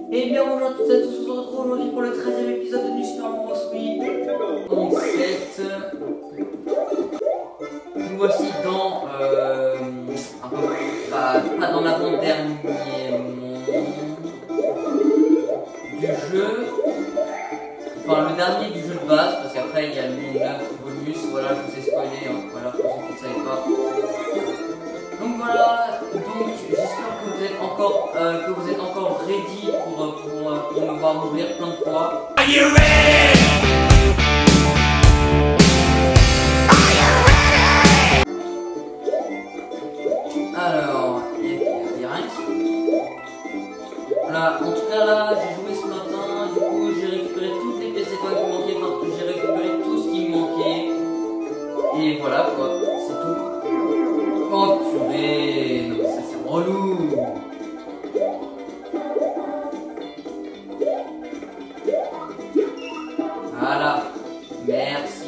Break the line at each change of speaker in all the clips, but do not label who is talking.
Et bien bonjour à toutes et à tous, on se retrouve aujourd'hui pour le 13e épisode de New Super Mario Bros. Wii. Donc nous voici dans pas dans l'avant-dernier monde du jeu. Enfin le dernier du jeu de base, parce qu'après il y a le monde 9 bonus, voilà je vous ai spoilé, hein, voilà pour ceux qui ne savaient pas. Donc voilà, donc j'espère que vous êtes encore ready pour me voir mourir plein de fois. Are you ready? Alors, il y a rien ici. Voilà, en tout cas là, j'ai joué ce matin, du coup j'ai récupéré toutes les pièces étoiles qui manquaient, enfin j'ai récupéré tout ce qui me manquait. Et voilà quoi, c'est tout. Oh purée, non mais ça c'est relou. Voilà, merci.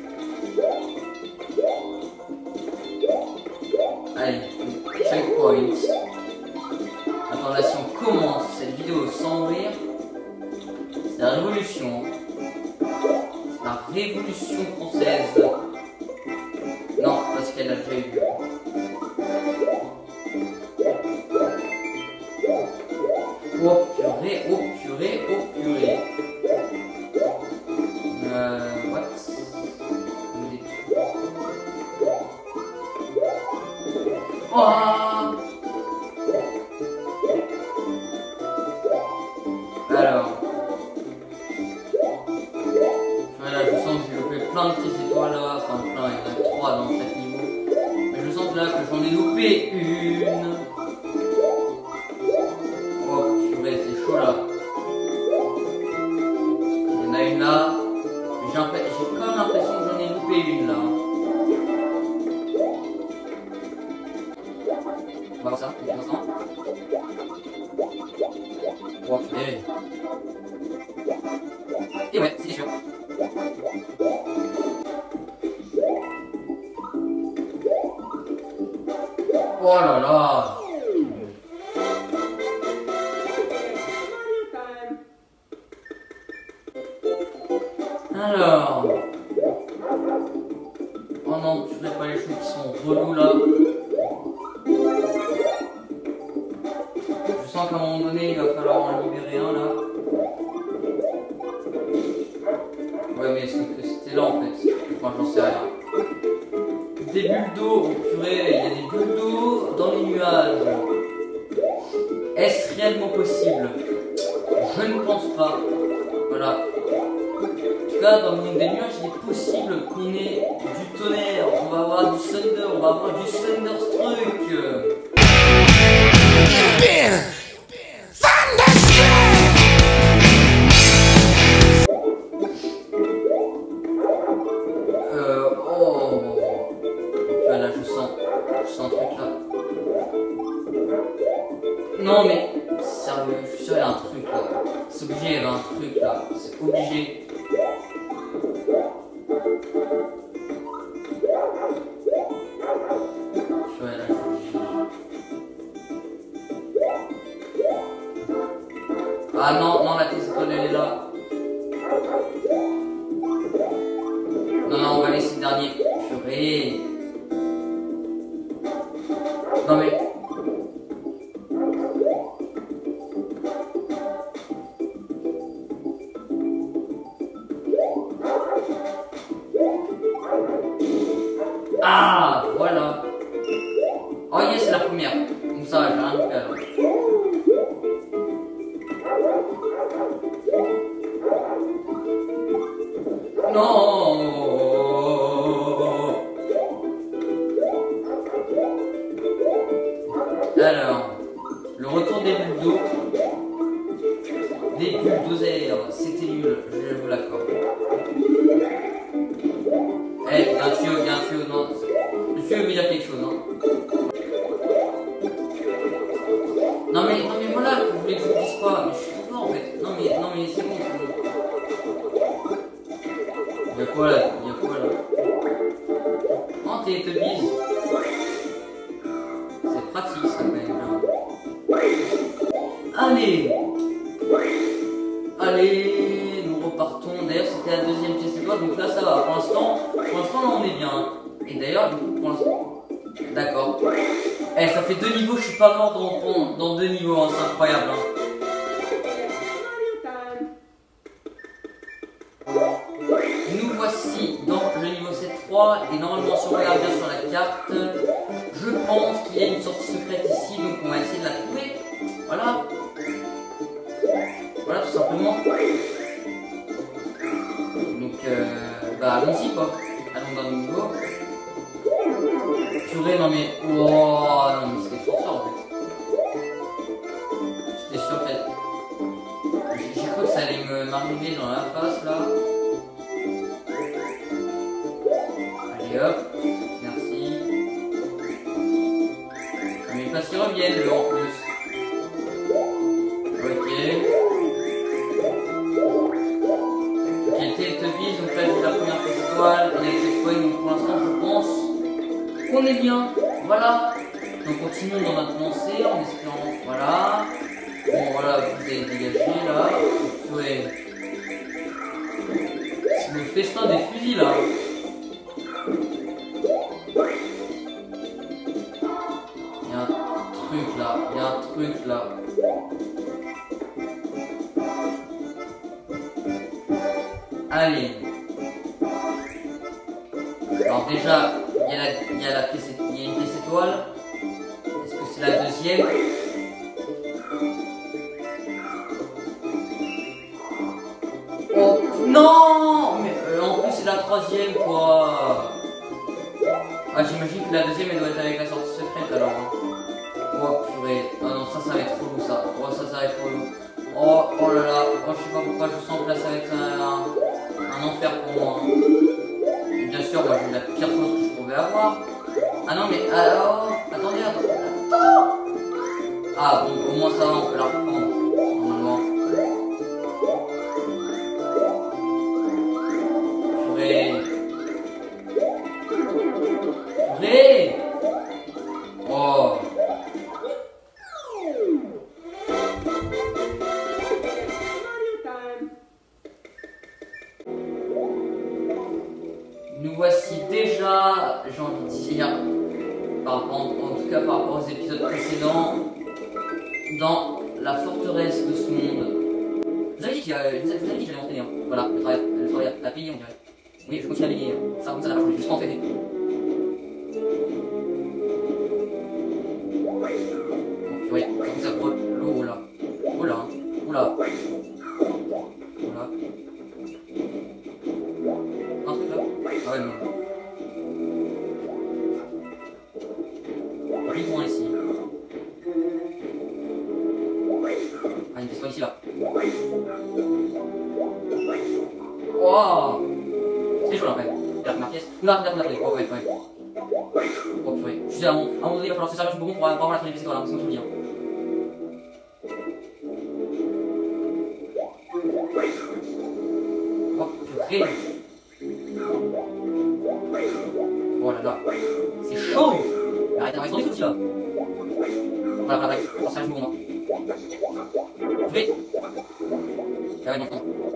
Allez, checkpoint. Attends, là si on commence cette vidéo sans mourir, c'est la révolution. C'est la révolution française. Non, parce qu'elle a déjà eu lieu. Oh purée, oh purée, oh purée. What? Oh! Alors. Voilà, je sens que j'ai loupé plein de petites étoiles là. Enfin, plein, il y en a 3 dans chaque niveau. Mais je sens que là, que j'en ai loupé une. Oh purée, c'est chaud là. Il y en a une là. J'ai quand même l'impression que j'en ai loupé une là. On va voir ça, pour l'instant. Oh purée. Et ouais, c'est sûr. Oh là là. Alors. Oh non, je ferai pas les choses qui sont relous là. Je sens qu'à un moment donné, il va falloir en libérer un là. Ouais, mais c'était là en fait. Enfin, j'en sais rien. Des bulles d'eau, oh purée, il y a des bulles d'eau dans les nuages. Est-ce réellement possible? Je ne pense pas. Voilà. En tout cas, dans le monde des nuages, il est possible qu'on ait du tonnerre, on va avoir du thunder, on va avoir du thunderstruck. Là, je sens un truc là. Non mais, sérieux, je suis sûr il y a un truc là. C'est obligé, il y avait un truc là. C'est obligé. Ah non, non, la pièce étoile elle est là. Non, non, on va laisser le dernier. Purée. Non mais... Ah, voilà. Oh yes, c'est la première. Comme ça, j'ai rien à faire. Non. Alors, le retour des bulles d'eau, des bulldozers, c'était nul, je vous l'accorde. Eh, il y a un tuyau, non. Le tuyau veut dire quelque chose, hein. Non mais voilà, vous voulez que je vous dise quoi? Mais je suis trop fort en fait. Non mais c'est bon, c'est bon. Il y a quoi là? Oh, t'es bise. C'est pratique ça quand même. Allez. carton. D'ailleurs, c'était la deuxième pièce étoile, donc là ça va. Pour l'instant, là on est bien. Et d'ailleurs, du coup, pour l'instant. D'accord. Eh, ça fait 2 niveaux, je suis pas mort dans 2 niveaux, hein, c'est incroyable. Hein. Nous voici dans le niveau 7.3 et normalement si on regarde bien sur la carte, je pense qu'il y a une sortie secrète ici, donc on va essayer de la trouver. Voilà. Voilà tout simplement. Donc bah allons-y quoi. Allons dans le niveau. Purée non mais. Oh non mais c'était fort ça en fait. J'étais sûr que j'ai cru que ça allait m'arriver dans la face là. Allez hop, merci. Mais pas qu'ils reviennent eux en plus. Ok. Ok, Teletubbies, donc là j'ai la première étoile, et les checkpoints, donc pour l'instant je pense qu'on est bien. Voilà. Donc continuons dans notre lancée en espérant. Voilà. Bon voilà, vous allez dégager là. Ouais. C'est le festin des fusils là. Il y a un truc là, il y a un truc là. Allez. Alors déjà, il y a une pièce étoile. Est-ce que c'est la deuxième? Oh non! Mais en plus c'est la troisième quoi. Ah j'imagine que la deuxième elle doit être avec la sortie secrète alors. Oh purée. Ah non ça va être relou ça. Oh ça va être relou. Oh là là. Oh je sais pas pourquoi je sens que là ça va être un enfer pour moi. Et bien sûr moi j'ai la pire chose que je pouvais avoir. Ah non mais alors. Attendez. Ah bon au moins ça va on peut la reprendre. Normalement. Oh. Nous voici déjà, j'ai envie de dire, en tout cas par rapport aux épisodes précédents, dans la forteresse de ce monde. Je vous avais dit que j'allais m'entraîner. Hein. Voilà, le travail à payer, on dirait. Oui, je continue à baigner. Ça n'a pas changé, juste en fait. Oui, comme ça pour l'eau là. Oula, oula. Voilà. Un truc là? Ah ouais, non. Plus loin ici. Ah, une question ici là. Wow! C'est chaud là, après. Il y a la pièce. Là, oh, ouais. Oh, purée. Je sais, à un moment donné, il va falloir se servir du bougon pour avoir la première pièce là, sinon je vous dis. Oh, purée. Oh là là. C'est chaud! Arrête, arrête, aussi là. Voilà, on se serve du bougon. Purée. Ah ouais, non.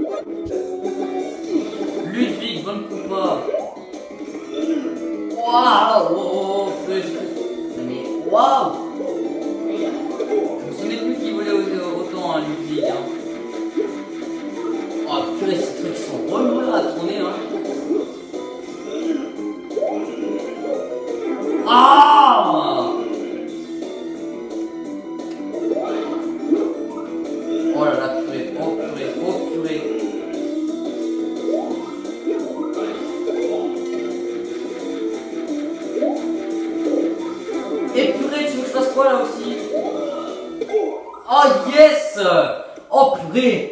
Ludwig von Koopa. Waouh! Mais waouh! Je me souviens plus qu'il volait autant à Ludwig. Hein. Oh purée, ces trucs sont relous là à tourner. Hein. Ah! Oh là là, purée, oh purée, oh purée. Et purée, tu veux que je fasse quoi là aussi? Oh yes! Oh purée!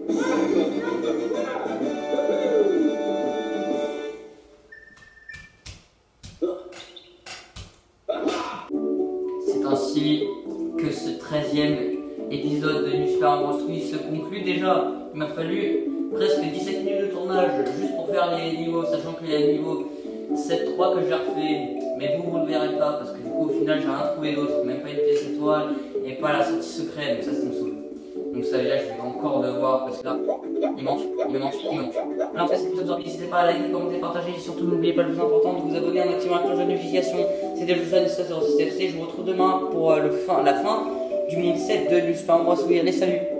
C'est ainsi que ce 13e épisode de New Super Mario Bros. Se conclut déjà. Il m'a fallu presque 17 minutes de tournage juste pour faire les niveaux, sachant qu'il y a le niveau 7.3 que j'ai refait. Mais vous le verrez pas parce que du coup au final j'ai rien trouvé d'autre, même pas une pièce étoile et pas la sortie secrète, donc ça me saoule. Donc ça déjà je vais encore devoir parce que là il manque. Alors en fait c'est tout aujourd'hui, n'hésitez pas à liker, commenter, partager et surtout n'oubliez pas le plus important de vous abonner en activant la cloche de notification. C'était le jeu de 06FC, je vous retrouve demain pour la fin du monde 7 de New Super Mario Bros. Allez salut.